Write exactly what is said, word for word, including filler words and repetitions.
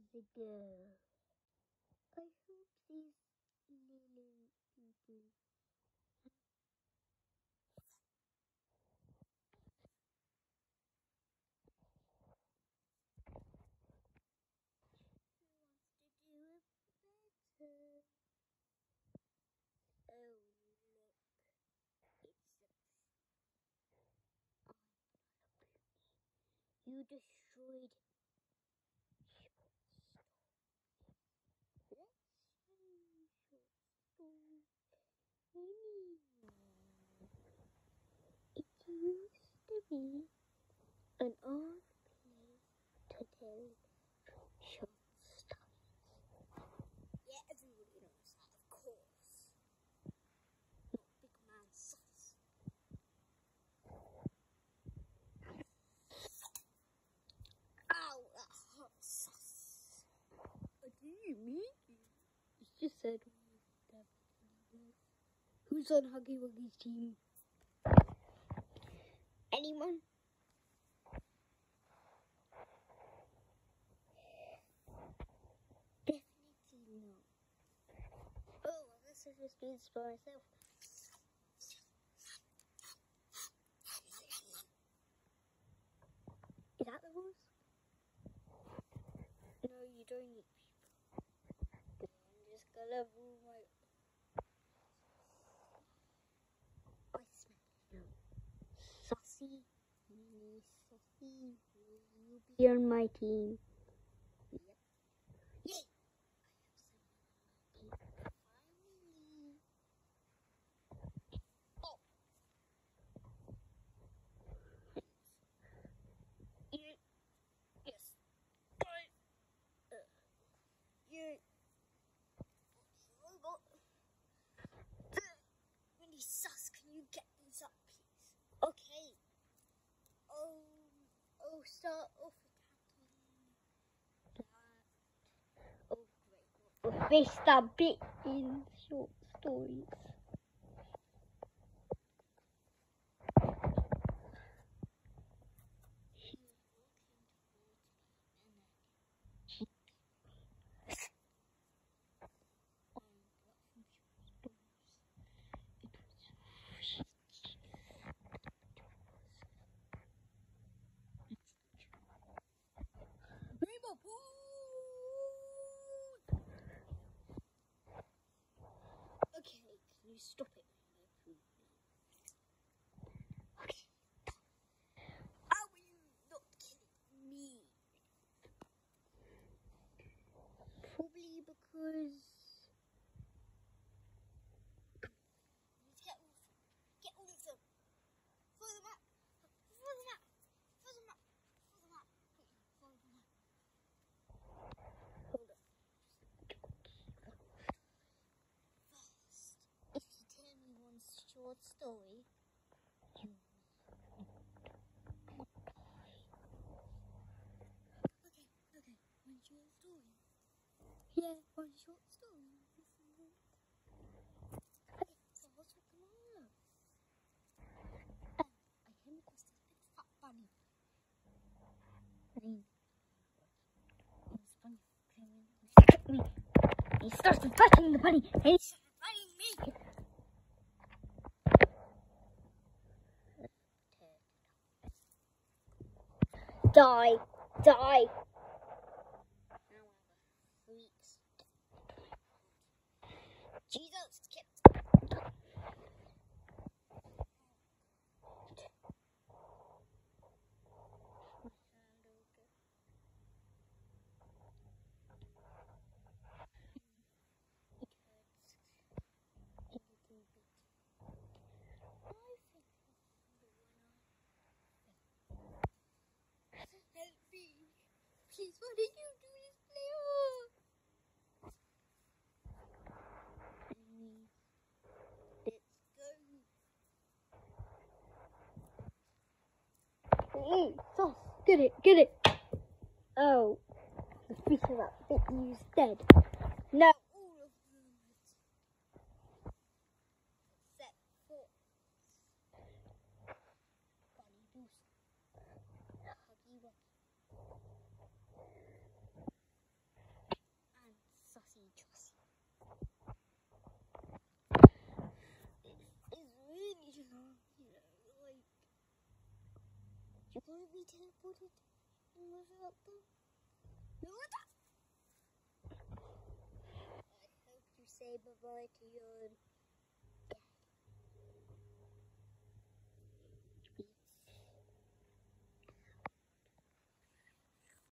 video. I hope these little people wants to do it better. Oh look, it's a you destroyed. Let's play short story anymore. It used to be an odd place to tell short stories. Yeah, everybody knows that, of course. Not Big Man Sus. Ow, that hurts sus. What do you mean? It's just said who's on Huggy Wuggy's team? Anyone? Definitely not. Oh, I guess I just do this by myself. Is that the rules? No, you don't eat people. I'm just gonna move my... I smell you. Saucy, mini saucy, will you be on my team? Yep. Yay! I have someone on my team. Finally. Oh. You... Yes. I... Uh, you... Robot. Really sus, can you get these up, please? Okay. Oh, oh, start off attacking that. Oh, great. They start bit in short stories. Okay, can you stop it? Okay. How are you not killing me? Probably because... Let's get all of them. Get all of them. Throw them out. Throw them out. Throw them out. Throw them out. Throw them out. Hold on. First, if you tell me one short story, you Okay, okay, one short story. Yeah, one short story. Okay, so what's going on? Um, I came across this big fat bunny. I mean, this bunny came in and attacked me. He started biting the bunny, and he started biting me. Die, die. Freaks. Jesus, get. Help me. Please, what did you do this player? Let's go. Ooh, sauce. Get it, get it. Oh, the fish of that bit you's dead. No, all of them. Except for Bunny Boost. Huggy Wuggy. Want to be teleported and was out there? I hope you say bye-bye to your